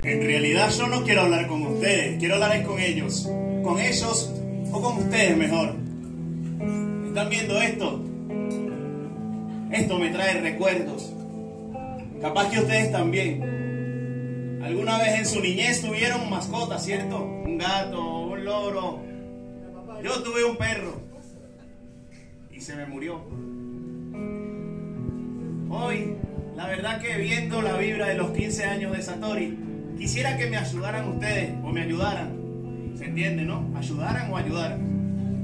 En realidad yo no quiero hablar con ustedes, quiero hablar con ellos. Con ellos o con ustedes mejor. ¿Están viendo esto? Esto me trae recuerdos. Capaz que ustedes también. Alguna vez en su niñez tuvieron mascotas, ¿cierto? Un gato, un loro. Yo tuve un perro. Y se me murió. Hoy, la verdad que viendo la vibra de los 15 años de Satori, quisiera que me ayudaran ustedes, o me ayudaran. ¿Se entiende, no? Ayudaran o ayudaran.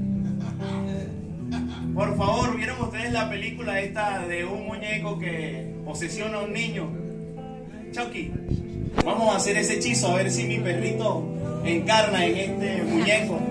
Por favor, ¿vieron ustedes la película esta de un muñeco que posesiona a un niño? Chucky, vamos a hacer ese hechizo a ver si mi perrito encarna en este muñeco.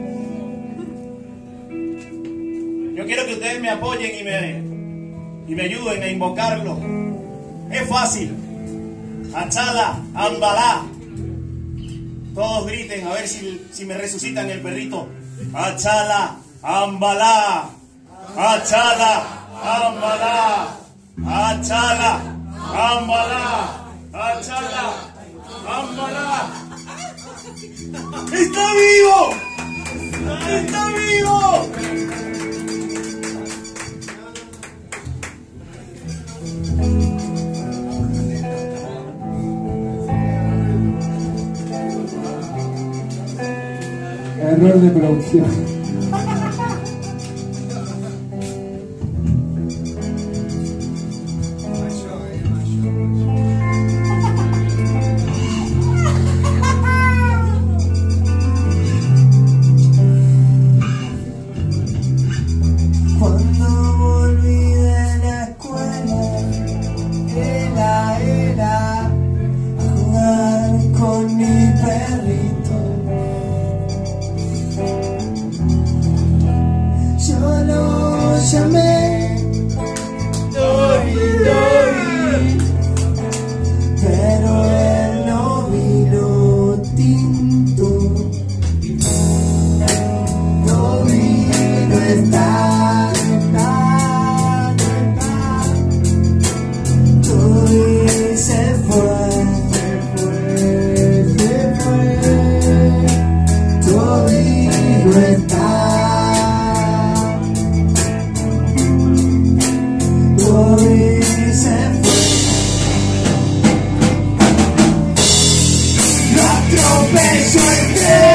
Yo quiero que ustedes me apoyen y me ayuden a invocarlo. Es fácil. Achala, Ambalá. Todos griten a ver si me resucitan el perrito. Achala, Ambalá. Achala, Ambalá. Achala, Ambalá. Achala, Ambalá. ¡Está vivo! ¡Está vivo! Error de producción. Beso